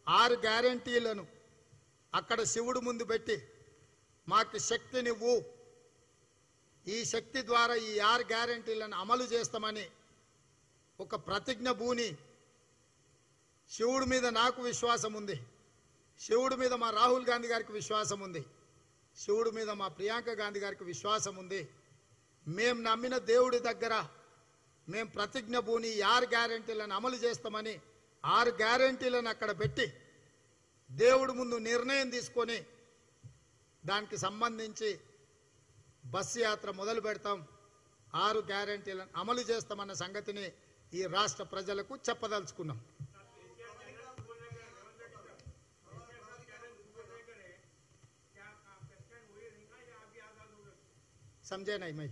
6 గ్యారెంటీలను అక్కడ శివుడు ముందు పెట్టి మాకు శక్తినివ్వు, ఈ శక్తి ద్వారా ఈ 6 గ్యారెంటీలను అమలు చేస్తామని ఒక ప్రతిజ్ఞ భూని శివుడి మీద నాకు విశ్వాసం ఉంది, శివుడి మీద మా రాహుల్ గాంధీ గారికి విశ్వాసం ఉంది, శివుడి మీద మా ప్రియాంక గాంధీ గారికి విశ్వాసం ఉంది. మేము నమ్మిన దేవుడి దగ్గర మేము ప్రతిజ్ఞ భూని 6 గ్యారెంటీలను అమలు చేస్తామని 6 గ్యారెంటీలను అక్కడ పెట్టి దేవుడి ముందు నిర్ణయం తీసుకొని దానికి సంబంధించి బస్సు యాత్ర మొదలు పెడతాం. 6 గ్యారెంటీలను అమలు చేస్తామన్న సంగతిని ఈ రాష్ట్ర ప్రజలకు చెప్పదలుచుకున్నాం. समझे नहीं मैं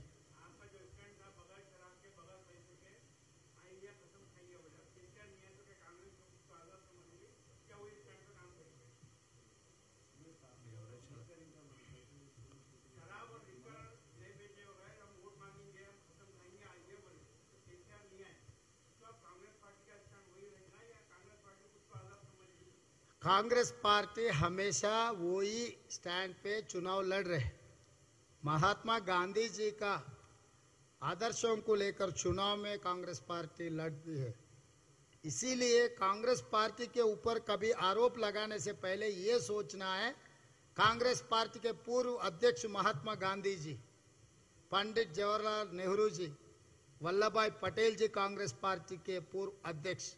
कांग्रेस पार्टी हमेशा वही स्टैंड पे चुनाव लड़ रहे। महात्मा गांधी जी का आदर्शों को लेकर चुनाव में कांग्रेस पार्टी लड़ती है। इसीलिए कांग्रेस पार्टी के ऊपर कभी आरोप लगाने से पहले ये सोचना है, कांग्रेस पार्टी के पूर्व अध्यक्ष महात्मा गांधी जी, पंडित जवाहरलाल नेहरू जी, वल्लभ भाई पटेल जी कांग्रेस पार्टी के पूर्व अध्यक्ष,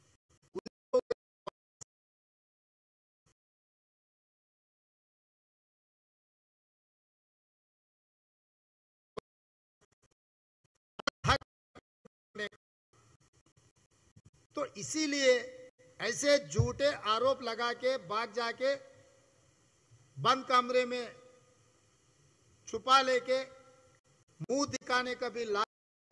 तो इसीलिए ऐसे झूठे आरोप लगा के भाग जाके बंद कमरे में छुपा लेके मुंह दिखाने का भी लाभ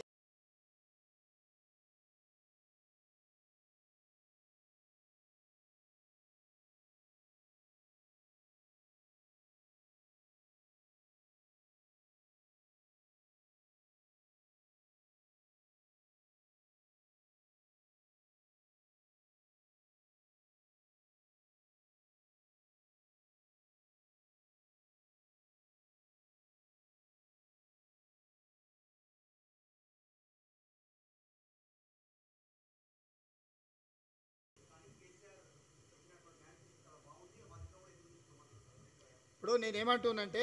ఇప్పుడు నేనేమంటున్నానంటే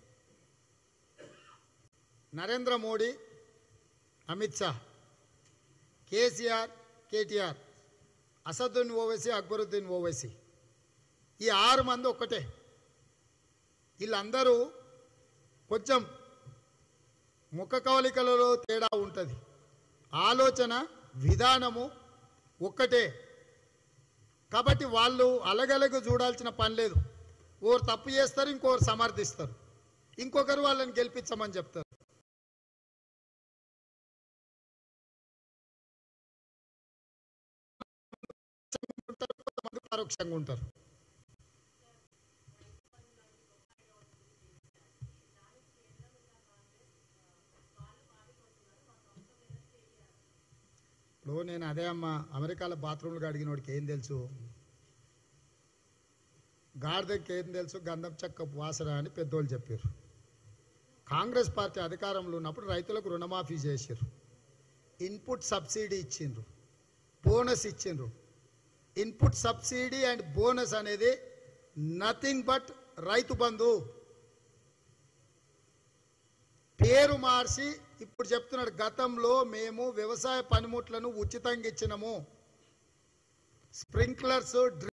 నరేంద్ర మోడీ, అమిత్ షా, కేసీఆర్, కేటీఆర్, అసదుద్దీన్ ఓవైసీ, అక్బరుద్దీన్ ఓవైసీ ఈ 6 మంది ఒక్కటే. వీళ్ళందరూ కొంచెం ముఖ కవలికలలో తేడా ఉంటుంది, ఆలోచన విధానము ఒక్కటే. కాబట్టి వాళ్ళు అలగలగు చూడాల్సిన పని లేదు. ఓరు తప్పు చేస్తారు, ఇంకొకరు సమర్థిస్తారు, ఇంకొకరు వాళ్ళని గెలిపించమని చెప్తారు. కొంతమంది పరోక్షంగా ఉంటారు. ఇప్పుడు నేను అదే అమ్మా, అమెరికాలో బాత్రూమ్లు అడిగిన వాడికి ఏం తెలుసు, గాడిదకి ఏం తెలుసు, గంధం చెక్క వాసన అని పెద్దోళ్ళు చెప్పారు. కాంగ్రెస్ పార్టీ అధికారంలో ఉన్నప్పుడు రైతులకు రుణమాఫీ చేశారు, ఇన్పుట్ సబ్సిడీ ఇచ్చిండ్రు, బోనస్ ఇచ్చిండ్రు. ఇన్పుట్ సబ్సిడీ అండ్ బోనస్ అనేది నథింగ్ బట్ రైతు బంధు. పేరు మార్చి ఇప్పుడు చెప్తున్నాడు, గతంలో మేము వ్యవసాయ పనిముట్లను ఉచితంగా ఇచ్చినాము, స్ప్రింక్లర్స్,